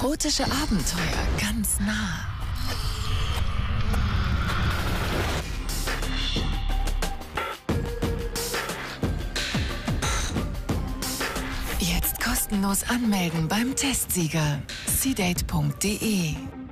Erotische Abenteuer ganz nah. Jetzt kostenlos anmelden beim Testsieger. cdate.de